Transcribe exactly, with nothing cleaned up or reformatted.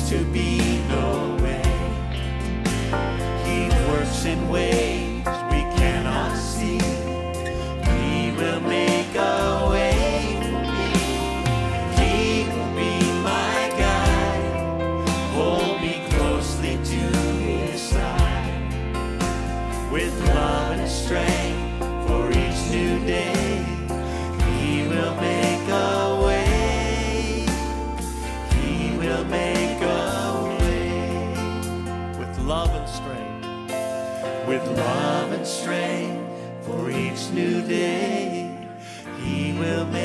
seems to be no way. He works in ways we cannot see. He will make a way for me. He will be my guide. Hold me closely to his side. With love and strength for each new day, he will make a way. He will make a way. With love and strength, with love and strength for each new day, he will make